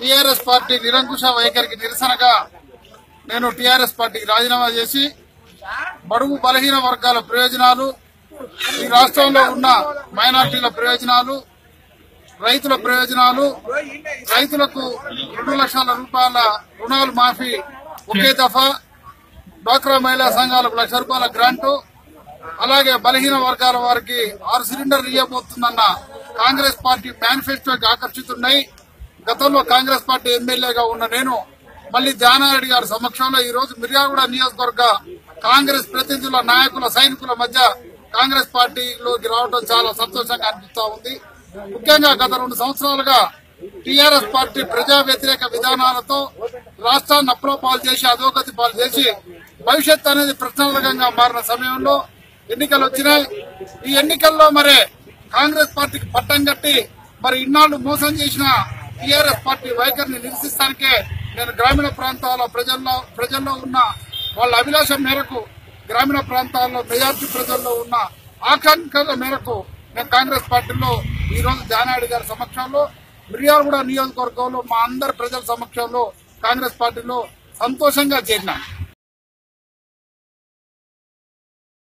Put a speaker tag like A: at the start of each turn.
A: TRS party నిరంకుశ వైఖరికి నిరసనగా నేను టీఆర్ఎస్ పార్టీకి రాజీనామా చేసి బడుగు బలహీన వర్గాల ప్రయోజనాలు, ఈ రాష్ట్రంలో ఉన్న మైనార్టీల ప్రయోజనాలు, రైతుల ప్రయోజనాలు, రైతులకు 2 లక్షల రూపాయల రుణాలు మాఫీ ఒకే దఫా, డ్వాక్రా మహిళా సంఘాలకు 1 లక్ష రూపాయల గ్రాంటు, అలాగే బలహీన వర్గాల వారికి 6 సిలిండర్లు ఇవ్వబోతుందన్న కాంగ్రెస్ పార్టీ మేనిఫెస్టోకి ఆకర్షితున్నాయి. గతంలో కాంగ్రెస్ పార్టీ ఎమ్మెల్యేగా ఉన్న నేను మళ్లీ జానారెడ్డి గారి సమక్షంలో ఈ రోజు మిర్యాలగూడ నియోజకవర్గ కాంగ్రెస్ ప్రతినిధుల, నాయకుల, సైనికుల మధ్య కాంగ్రెస్ పార్టీలోకి రావడం చాలా సంతోషంగా అనిపిస్తా ఉంది. ముఖ్యంగా గత 2 సంవత్సరాలుగా టీఆర్ఎస్ పార్టీ ప్రజా వ్యతిరేక విధానాలతో రాష్ట్రాన్ని అప్రపాలు చేసి, అధోగతి పాలు చేసి, భవిష్యత్ అనేది ప్రశ్నార్థకంగా మారిన సమయంలో ఎన్నికలు వచ్చినాయి. ఈ ఎన్నికల్లో మరి కాంగ్రెస్ పార్టీకి పట్టం కట్టి మరి ఇన్నాళ్లు మోసం చేసిన టీఆర్ఎస్ పార్టీ వైఖరిని నిరసిస్తానికే నేను గ్రామీణ ప్రాంతాల ప్రజల్లో ఉన్న వాళ్ళ అభిలాషం మేరకు, గ్రామీణ ప్రాంతాల్లో మెజార్టీ ప్రజల్లో ఉన్న ఆకాంక్షల మేరకు నేను కాంగ్రెస్ పార్టీలో ఈ రోజు జానారెడ్డి గారి సమక్షంలో, మిర్యాలగూడ నియోజకవర్గంలో మా అందరి ప్రజల సమక్షంలో కాంగ్రెస్ పార్టీలో సంతోషంగా చేరినాను.